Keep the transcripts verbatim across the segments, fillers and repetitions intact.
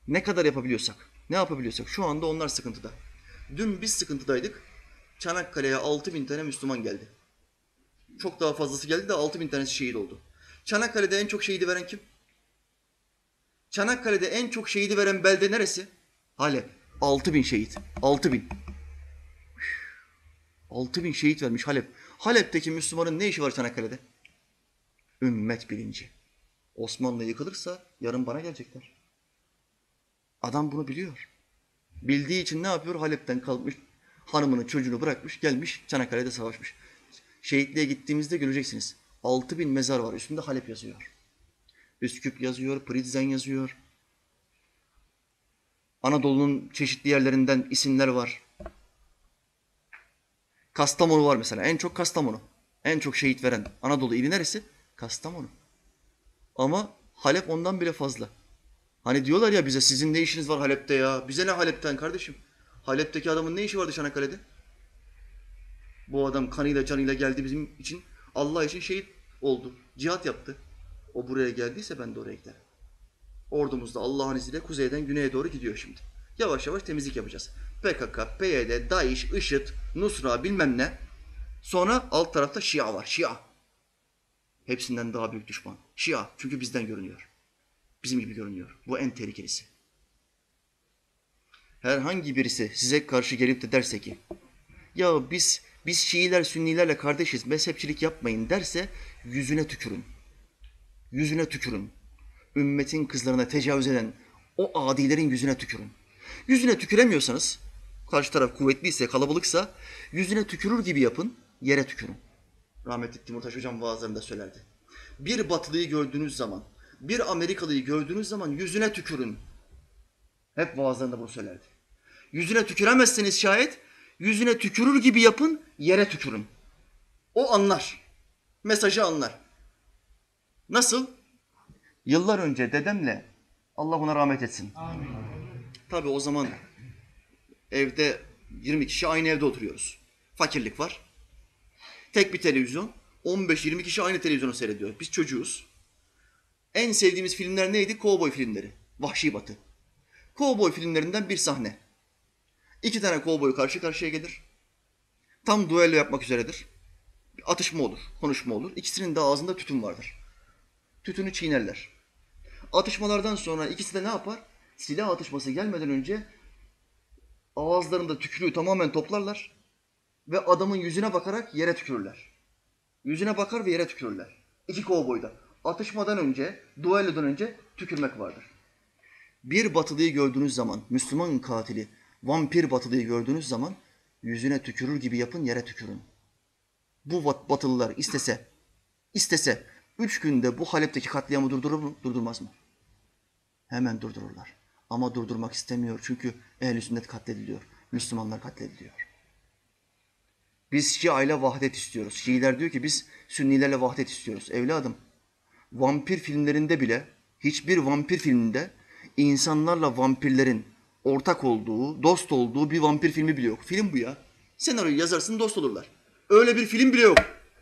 Ne kadar yapabiliyorsak, ne yapabiliyorsak şu anda onlar sıkıntıda. Dün biz sıkıntıdaydık. Çanakkale'ye altı bin tane Müslüman geldi. Çok daha fazlası geldi de altı bin tanesi şehit oldu. Çanakkale'de en çok şehidi veren kim? Çanakkale'de en çok şehidi veren belde neresi? Halep. altı bin şehit. altı bin. altı bin şehit vermiş Halep. Halep'teki Müslümanın ne işi var Çanakkale'de? Ümmet bilinci. Osmanlı yıkılırsa yarın bana gelecekler. Adam bunu biliyor. Bildiği için ne yapıyor? Halep'ten kalkmış, hanımını çocuğunu bırakmış, gelmiş Çanakkale'de savaşmış. Şehitliğe gittiğimizde göreceksiniz. altı bin mezar var, üstünde Halep yazıyor. Üsküp yazıyor, Prizren yazıyor. Anadolu'nun çeşitli yerlerinden isimler var. Kastamonu var mesela, en çok Kastamonu. En çok şehit veren Anadolu ili neresi? Kastamonu. Ama Halep ondan bile fazla. Hani diyorlar ya bize, sizin ne işiniz var Halep'te ya? Bize ne Halep'ten kardeşim? Halep'teki adamın ne işi vardı Çanakkale'de? Bu adam kanıyla canıyla geldi bizim için. Allah için şehit oldu. Cihat yaptı. O buraya geldiyse ben de oraya giderim. Ordumuz da Allah'ın izniyle kuzeyden güneye doğru gidiyor şimdi. Yavaş yavaş temizlik yapacağız. P K K, P Y D, DAEŞ, IŞİD, Nusra bilmem ne. Sonra alt tarafta Şia var. Şia. Hepsinden daha büyük düşman. Şia. Çünkü bizden görünüyor. Bizim gibi görünüyor. Bu en tehlikelisi. Herhangi birisi size karşı gelip de derse ki ya biz biz Şiiler Sünnilerle kardeşiz, mezhepçilik yapmayın derse yüzüne tükürün. Yüzüne tükürün. Ümmetin kızlarına tecavüz eden o adilerin yüzüne tükürün. Yüzüne tüküremiyorsanız, karşı taraf kuvvetliyse, kalabalıksa yüzüne tükürür gibi yapın, yere tükürün. Rahmetli Timurtaş Hocam vaazlarında söylerdi. Bir Batılıyı gördüğünüz zaman, bir Amerikalıyı gördüğünüz zaman yüzüne tükürün. Hep vaazlarında bunu söylerdi. Yüzüne tüküremezseniz şayet, yüzüne tükürür gibi yapın, yere tükürün. O anlar. Mesajı anlar. Nasıl? Yıllar önce dedemle, Allah ona rahmet etsin. Amin. Tabii o zaman evde yirmi kişi aynı evde oturuyoruz. Fakirlik var. Tek bir televizyon. on beş yirmi kişi aynı televizyonu seyrediyor. Biz çocuğuz. En sevdiğimiz filmler neydi? Kovboy filmleri. Vahşi Batı. Kovboy filmlerinden bir sahne. İki tane kovboy karşı karşıya gelir. Tam duello yapmak üzeredir. Bir atışma olur, konuşma olur. İkisinin de ağzında tütün vardır. Tütünü çiğnerler. Atışmalardan sonra ikisi de ne yapar? Silah atışması gelmeden önce ağızlarında tükürüğü tamamen toplarlar ve adamın yüzüne bakarak yere tükürürler. Yüzüne bakar ve yere tükürürler. İki kovboyda. Atışmadan önce, duellodan önce tükürmek vardır. Bir Batılıyı gördüğünüz zaman, Müslüman katili, vampir Batılıyı gördüğünüz zaman yüzüne tükürür gibi yapın, yere tükürün. Bu Batılılar istese, istese üç günde bu Halep'teki katliamı durdurur mu, durdurmaz mı? Hemen durdururlar. Ama durdurmak istemiyor çünkü ehl-i sünnet katlediliyor. Müslümanlar katlediliyor. Biz Şia ile vahdet istiyoruz. Şiiler diyor ki biz Sünnilerle vahdet istiyoruz. Evladım, vampir filmlerinde bile, hiçbir vampir filminde insanlarla vampirlerin ortak olduğu, dost olduğu bir vampir filmi bile yok. Film bu ya. Senaryoyu yazarsın, dost olurlar. Öyle bir film bile yok.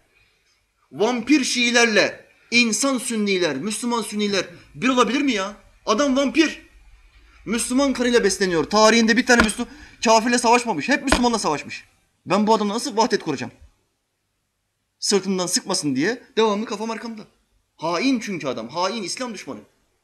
Vampir Şiilerle insan Sünniler, Müslüman Sünniler bir olabilir mi ya? Adam vampir. Müslüman kanıyla besleniyor. Tarihinde bir tane Müslüman kafirle savaşmamış. Hep Müslümanla savaşmış. Ben bu adamla nasıl vahdet kuracağım? Sırtımdan sıkmasın diye devamlı kafam arkamda. Hain çünkü adam. Hain, İslam düşmanı.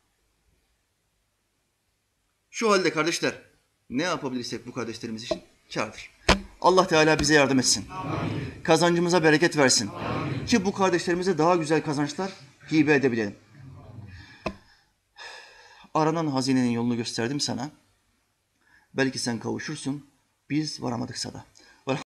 Şu halde kardeşler, ne yapabilirsek bu kardeşlerimiz için kârdır. Allah Teala bize yardım etsin. Amin. Kazancımıza bereket versin. Amin. Ki bu kardeşlerimize daha güzel kazançlar hibe edebilelim. Aranan hazinenin yolunu gösterdim sana. Belki sen kavuşursun, biz varamadıksa da.